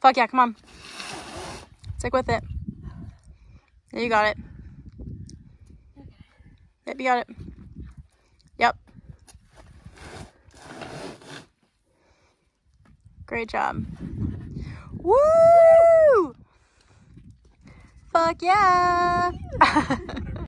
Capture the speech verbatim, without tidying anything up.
Fuck yeah, come on. Stick with it. Yeah, you got it. Yep, you got it. Yep. Great job. Woo! Fuck yeah!